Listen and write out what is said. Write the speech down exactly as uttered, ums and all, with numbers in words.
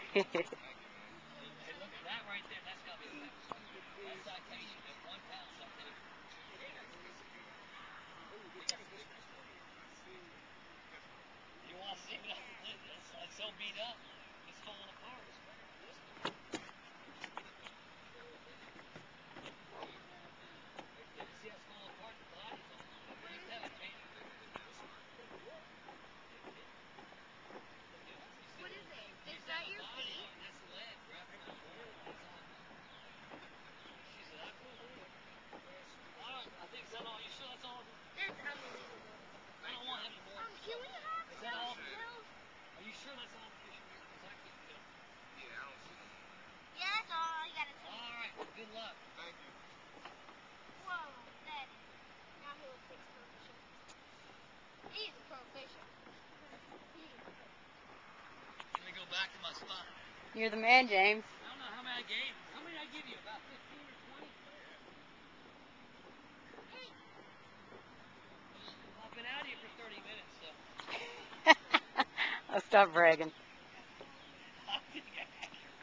Hey, look at that right there. That's got to be a that's citation. That's one pound citation. You want to see it? It's, it's so beat up. It's falling apart. See how it's falling apart? The body's on. You just have a can. What is it? Is that your feet? That's the leg wrapped around the board. That's all. She said, I pulled it. All right, I think that's all. You sure that's all? That's unbelievable. I don't want any more. Um, can we have Is that all? those? Are you sure that's all the fish? Because I couldn't tell. Yeah, I don't see it. Yeah, that's all I gotta say. All right, good luck. Thank you. Whoa, that is. Now he will fix pro fishing. He's a pro fisher. Let me go back to my spot. You're the man, James. I don't know how many I gave. How many did I give you? About fifteen or twenty? Hey. Well, I've been out here for thirty minutes, so. I'll stop bragging.